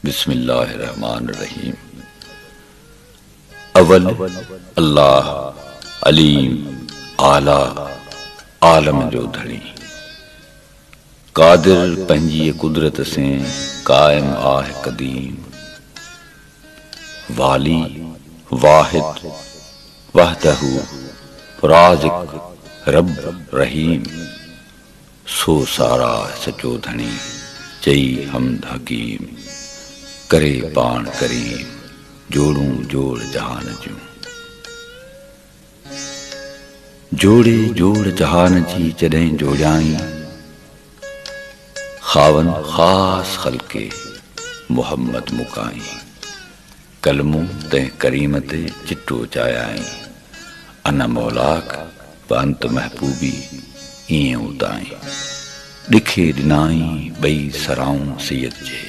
बिस्मिल्लाहिर्रहमानिर्रहीम। अवल अल्लाह अलीम आला आलम जो धड़ी कादिर पंहिंजी कुदरत से कायम आहे कदीम। वाली वाहिद वहदहू राज़िक रब रहीम। सो सारा सचो धणी चई हमद हकीम। करे पाण करीम जोड़ूं जोड़ जहान जूं। जोड़े जोड़ जहान जी जॾहिं जोड़ियाई खावन ख़ास ख़ल्के मुहम्मद मुकाई। कलमो तंहिं करीम ते चिट्टो चायाई। अन मौलाक व अंत महबूबी ईअं उताई। ॾिखे ॾिनाई ॿई सराऊं सैयद जे।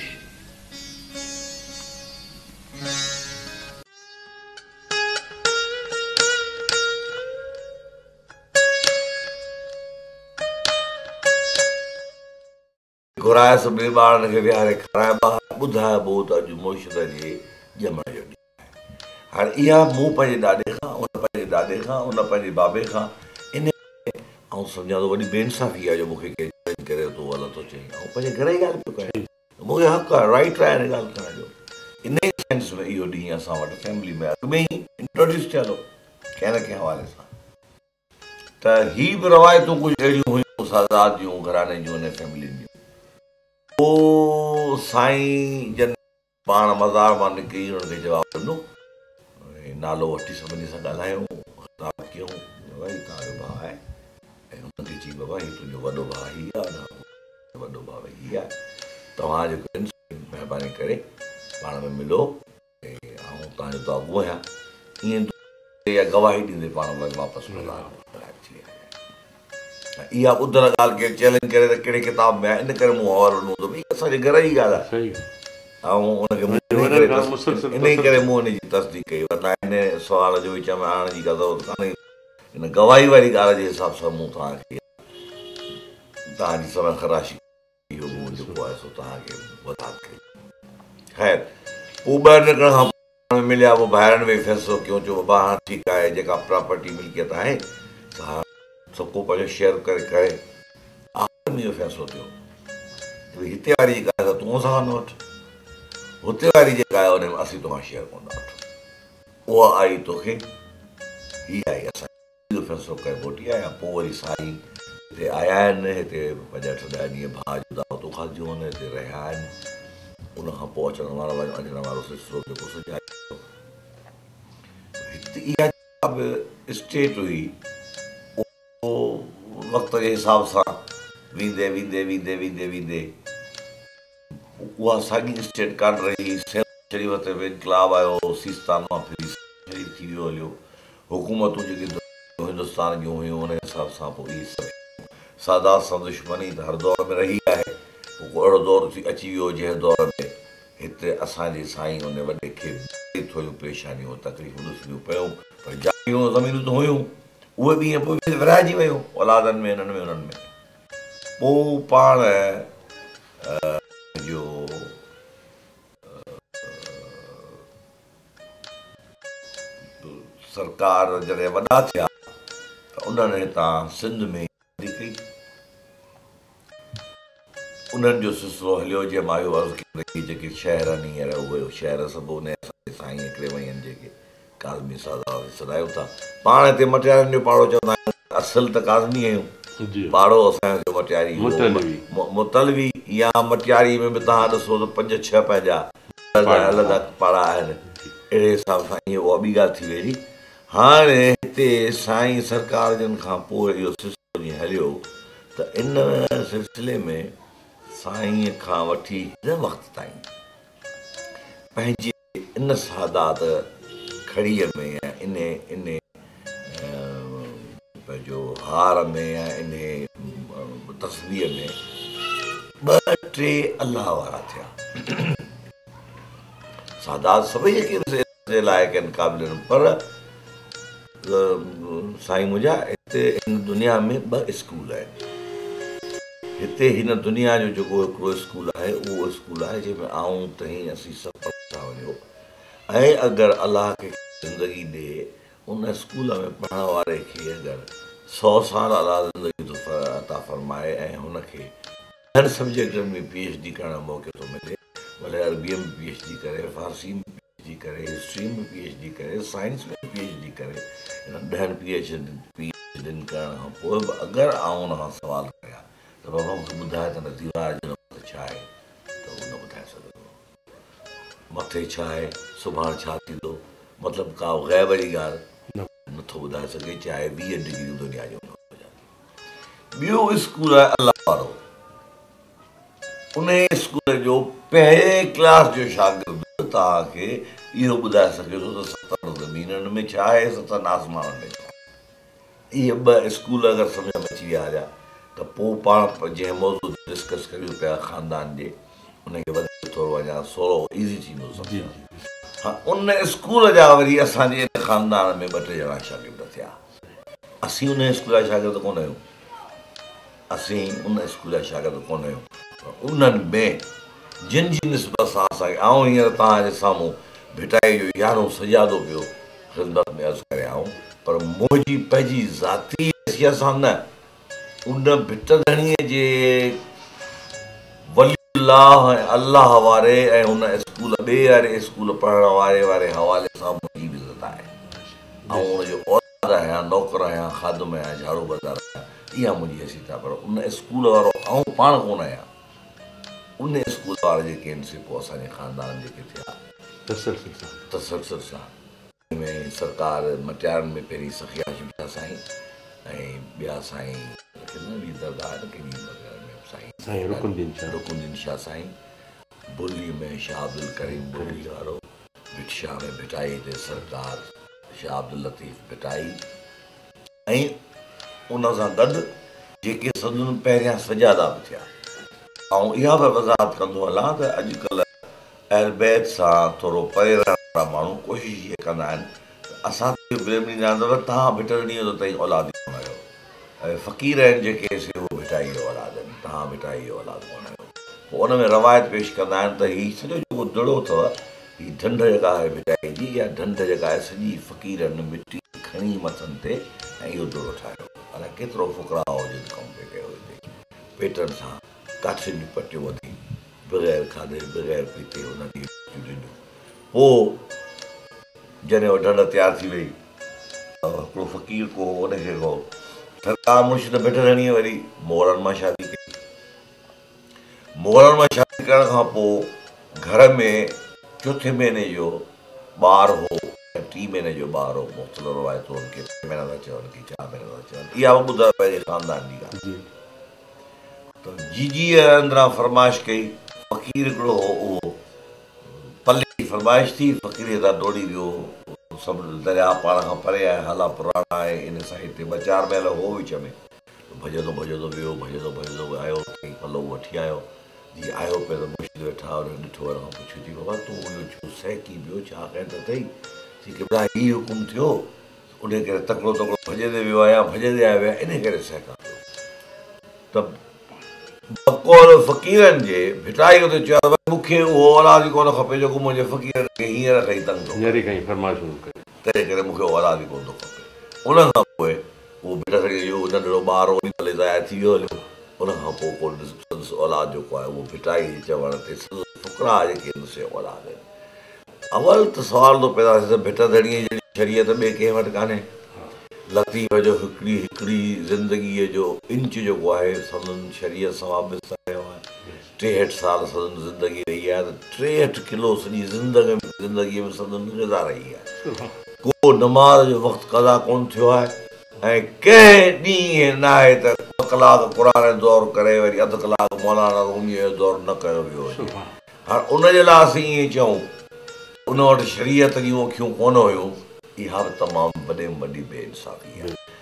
घुराए सभिनी ॿारनि खे विहारे खाराए ॿाहिरि ॿुधाए पोइ त अॼु मुर्शिद जे ॼमण जो ॾींहुं आहे। हाणे इहा मूं पंहिंजे ॾाॾे खां, उन पंहिंजे ॾाॾे खां, उन पंहिंजे बाबे खां इन ऐं सम्झां थो वॾी बेइंसाफ़ी आहे जो मूंखे केरु चैलेंज करे थो ग़लति थो चई। ऐं पंहिंजे घर जी ॻाल्हि पियो करे मूंखे हक़ु आहे, राइट आहे हिन ॻाल्हि करण जो। इन ई सेंस में इहो ॾींहुं असां वटि फैमिली में अॻु में ई इंट्रोड्यूस थियल हो कंहिं न कंहिं हवाले सां। त ही बि रवायतूं कुझु अहिड़ियूं हुयूं सादात जूं, घराने जूं, हिन फैमिलियुनि जूं। पोइ साईं जन पाण मज़ार मां निकिरी हुननि खे जवाबु ॾिनो, नालो वठी सभिनी सां ॻाल्हायूं, ख़िताब कयूं, भई तव्हांजो भाउ आहे। ऐं हुनखे चई बाबा हीउ तुंहिंजो वॾो भाउ हीउ आहे, वॾो भाउ हीउ आहे। तव्हां जेको महिरबानी करे पाण में मिलो ऐं तव्हांजो त अॻु आहियां, ईअं इहा गवाही ॾींदे पाण वरी वापसि इहा ॿुधल ॻाल्हि केरु चैलेंज करे त कहिड़े किताब में आहे, इन करे मूं हवालो ॾिनो त भई असांजे घर जी ॻाल्हि आहे। ऐं उनखे इन ई करे मूं हुनजी तस्दीक कई। वरना हिन सुवाल जो विच में आणण जी का ज़रूरत कान्हे। हिन गवाही वारी ॻाल्हि जे हिसाब सां मूं तव्हांखे तव्हांजी समय ख़राशी इहो मूं जेको आहे सो तव्हांखे वधात कई। ख़ैर पोइ ॿाहिरि निकिरण खां पोइ मिलिया, पोइ भाइरनि में फ़ैसिलो कयूं, चयो बाबा हा ठीकु आहे, जेका प्रॉपर्टी मिल्कियत आहे सा सभु को पंहिंजो शेयर करे आख़िर में इहो फ़ैसिलो थियो हिते वारी जेका आहे तूं असां न वठि, हुते वारी जेका आहे उन में असीं तोखां शेयर कोन था वठूं। उहा आई तोखे, हीअ आई असां इहो फ़ैसिलो करे मोटी आया। पोइ वरी साईं हिते आया आहिनि, हिते 5-8 ॾींहं भाउ जो दावतूं खाधियूं आहिनि, हिते रहिया आहिनि। उनखां पोइ अचण वारो सिलसिलो जेको सॼायो हिते इहा बि स्टेट हुई। वक़्त जे हिसाब सां वेंदे उहा साॻी स्टेट कान रही। शरीफ़ ते बि इनकलाब आयो, सीस्तान मां फिरी शरीफ़ थी वियो हलियो। हुकूमतूं जेके हिंदुस्तान जूं हुयूं उन हिसाब सां पोइ इहे सभु सादात सां दुश्मनी त हर दौर में रही आहे। पोइ अहिड़ो दौर अची वियो जंहिं दौर में हिते असांजे साईं उन वॾे खे थोरियूं परेशानियूं तकलीफ़ूं ॾिसणियूं पियूं। पर जागियूं ज़मीनूं त हुयूं, उहे बि ईअं पोइ विराइजी वियूं औलादनि में, हिननि में, उन्हनि में। पोइ पाण जो सरकार जॾहिं वॾा थिया त उन्हनि हितां सिंध में कई। उन्हनि जो सिलसिलो हलियो जंहिं मां इहो अर्ज़ु कई जेके शहर आहिनि हींअर उहे शहर सभु उन असांजे साईं हिकिड़े में आहिनि जेके काज़मी सादा सॾायो था। पाण हिते मटियारनि जो पाड़ो चवंदा आहियूं, असुल त काज़मी आहियूं, पाड़ो असांजो मटियारी मुतलवी या मटियारी में बि तव्हां ॾिसो त 5-6 पंहिंजा अलॻि पाड़ा आहिनि। अहिड़े हिसाब सां ईअं उहा ॿी ॻाल्हि थी वेंदी। हाणे हिते साईं सरकार जन खां पोइ इहो सिलसिलो जीअं हलियो त इन सिलसिले में साईं खां वठी हिन वक़्त ताईं पंहिंजी इन सादात खड़ीअ में या इन पंहिंजो हार में या इन तस्वीर में 2-3 अलाह वारा थिया। सादात सभई जेके लाइक़ आहिनि, क़ाबिल आहिनि, पर साईं मुंहिंजा हिते हिन दुनिया में 2 स्कूल आहिनि। हिते हिन दुनिया जो जेको हिकिड़ो स्कूल आहे उहो स्कूल आहे जंहिंमें आऊं तईं असीं सभु पढ़ंदा वञो ऐं अगरि अलाह खे ज़िंदगी ॾिए उन स्कूल में पढ़ण वारे खे अगरि 100 साल अलाह ज़िंदगी अता फ़रमाए ऐं हुनखे हर सब्जेक्टनि में PhD करण जो मौक़ो थो मिले, भले अरबीअ में PhD करे, फारसी में PhD करे, हिस्ट्री में PhD करे, साइंस में PhD करे, हिन 10 PhD करण खां पोइ बि अगरि आऊं हुन खां सुवाल कयां त बाबा मूंखे ॿुधाए त दीवार जो मथे छा आहे, त उहो न ॿुधाए सघंदो। मथे छा आहे, सुभाणे छा थींदो, मतिलबु का ग़ैब जी ॻाल्हि नथो ॿुधाए सघे, चाहे 20 डिग्री दुनिया जो न हुजनि। ॿियो स्कूल आहे अलाह वारो। उन स्कूल जो पहिरें क्लास जो शागिर्द तव्हांखे इहो ॿुधाए सघे थो त 7 ज़मीननि में छा आहे, 7 आसमाननि में छा आहे। इहे 2 स्कूल अगरि सम्झ में अची विया हुआ त पोइ पाण जंहिं मौज़ूअ ते डिस्कस करियूं पिया ख़ानदान जे, उनखे वधीक थोरो अञा सवलो ईज़ी थींदो सम्झणु। हा, उन स्कूल जा वरी असांजे ख़ानदान में 2-3 ॼणा शागिर्द थिया। असीं उन स्कूल जा शागिर्द कोन आहियूं, असीं उन स्कूल जा शागिर्द कोन आहियूं। उन्हनि में जिन जी निस्बत सां असांखे आऊं हींअर तव्हांजे साम्हूं भिटाई जो 11हों सजादो पियो ख़िदमत में अर्ज़ु करे आऊं, पर मुंहिंजी पंहिंजी ज़ाती हैसियत सां न, उन भिटधणीअ जे वलीउल्लाह ऐं अलाह वारे ऐं उन स्कूल ॿिए वारे स्कूल पढ़ण वारे हवाले सां मुंहिंजी बि इज़त आहे। ऐं उनजो औलाद आहियां, नौकर आहियां, ख़ादम आहियां, झाड़ू बदार आहियां, इहा मुंहिंजी हैसियत आहे। पर उन स्कूल वारो आऊं पाण कोन आहियां, उन स्कूल वारे जेके आहिनि से पोइ असांजे ख़ानदान जेके थिया तसलसल सां में सरकार मटियारनि में पहिरीं सखिया शिमशा साईं ऐं ॿिया साईं साईं रुकुनदीन शाह साईं, बुर्ली में शाह अब्दुल करीम बुर्ली वारो, भिटशा में भिटाई ते सरदार शाह अब्दुल लतीफ़ भिटाई, ऐं उन सां गॾु जेके संदनि पहिरियां सजादा बि थिया। ऐं इहा बि वज़ाहत कंदो हलां त अॼुकल्ह अहल बैत सां थोरो परे रहण वारा माण्हू कोशिशि इहे कंदा आहिनि त असां ब्लेम ॾींदा आहिनि त तव्हां भिटणीअ जो तई औलाद कोन आहियो, ऐं फ़क़ीर आहिनि जेके से उहे भिटाई जो औलाद आहिनि, तव्हां भिटाई जो औलाद कोन आहियो। पोइ उन में रवायत पेश कंदा आहिनि त हीउ सॼो जेको दड़ो अथव हीअ ढंढ जेका आहे भिटाई जी, इहा ढंढ जेका आहे सॼी फ़क़ीरनि मिटी खणी मथनि ते ऐं इहो दड़ो ठाहियो। अलाए केतिरो फ़ुकरा हुजे कमु पिए कयो हिते, पेटनि सां काठियुनि जूं पटियूं वधी बग़ैर खाधे बग़ैर पीते हुन ॾींहुं ॾिनियूं। पोइ जॾहिं उहा ढंढ तयारु थी वई त हिकिड़ो फ़क़ीर को उनखे को सरकार मुर्शिद भिटणीअ वरी मोहरनि मां शादी कई। मोहरनि मां शादी करण खां पोइ घर में 4 महीने जो ॿारु हो ऐं 3 महीने जो ॿारु हो, मुख़्तलिफ़ रवायतूं उनखे 3 महीना था चवनि की 4 महीना था चवनि, इहा बि ॿुधायो पंहिंजे ख़ानदान जी ॻाल्हि। त जीजीअ अंदरां फरमाइश कई, फ़क़ीर हिकिड़ो हो, उहो पले जी फरमाइश थी, फ़क़ीर तां दौड़ी वियो, सभु दरिया पाण खां परे आहे, हाला पुराणा आहे, इन साइड ते 2-4 महिल हो विच में, भॼंदो वियो, भॼंदो आयो, पलो वठी आयो। जीअं आयो पियो त मुर्शिद वेठा हुन ॾिठो, हुन खां पुछियो थी बाबा तूं इहो छो सहकी पियो, छा कयो त अथई थी की ॿुधाए हीउ हुकुम थियो, उन करे तकिड़ो भॼंदे वियो आहियां, भॼंदे आया विया, इन करे सहका पियो। त बकौल फ़क़ीरनि जे भिटाई ते चयो मूंखे उहो औलाद ई कोन खपे जेको मुंहिंजे फ़क़ीरनि खे हींअर खां ई तंग थो करे, तंहिं करे मूंखे औलाद ई कोन थो खपे। उन खां पोइ उहो भिटणीअ जो नंढिड़ो ॿारु ओॾी महिल ज़ाया थी वियो हलियो। उन खां पोइ को संदसि औलाद जेको आहे उहो भिटाई जे चवण ते फ़ुकरा जेके आहिनि से औलाद आहिनि। अवल त सुवाल थो पैदा थिए त भिटधणीअ जहिड़ी शरीयत ॿिए कंहिं वटि कान्हे। लतीफ़ जो हिकिड़ी ज़िंदगीअ जो इंच जेको आहे संदन शरीयत सां वाबस्तो रहियो आहे। 63 साल संदन ज़िंदगी रही आहे त 63 किलो सॼी ज़िंदगीअ में संदन ग़िज़ा रही आहे। को नमाज़ जो वक़्तु क़ज़ा कोन थियो आहे ऐं कंहिं ॾींहुं न आहे त 2 कलाक क़ुर जो दौर करे वरी अधु कलाक मौलाना रूमीअ जो दौर न कयो वियो हुजे। हाणे उनजे लाइ असीं ईअं चऊं उन वटि शरीयत जूं अखियूं कोन हुयूं, इहा बि तमामु वॾे में वॾी बेइंसाफ़ी आहे।